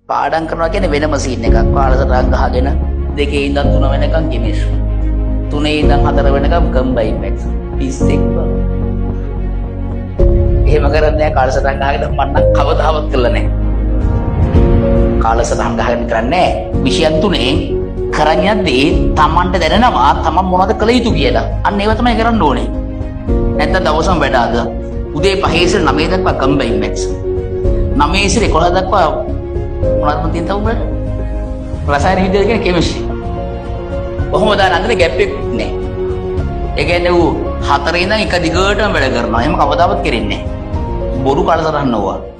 පාඩම් කරනවා කියන්නේ වෙනම සීන් එකක්. කාලසටහන් ගහගෙන 2 ඉඳන් 3 වෙනකම් කෙමිස්ට්‍රි. 3 ඉඳන් 4 වෙනකම් කම්බයින් මැත්ස්. පිස්සෙක් බං. එහෙම කරන්නේ නැහැ කාලසටහන් ගහගෙන මම නම් කවදාවත් කළා නැහැ. කාලසටහන් ගහගෙන කරන්නේ විෂයන් 3 කරන් යද්දී Tamanට දැනෙනවා Taman මොනවද කළ යුතු කියලා. අන්න ඒව තමයි කරන්න ඕනේ. නැත්නම් දවසම වැඩ ආද. උදේ 5 ඉඳන් 9 දක්වා කම්බයින් මැත්ස්. 9 ඉඳන් 11 දක්වා මොනවද මන් තියෙන තවම රසායන විද්‍යාව කියන කෙමිස්ට්‍රි. කොහොමද දාන්නේ ગેප් එකක් නැහැ. ඒ කියන්නේ ඌ 4 ඉඳන් එක දිගටම වැඩ කරනවා. එහෙම කවදාවත් කරෙන්නේ නැහැ. බොරු කාලසටහන් නෝවා.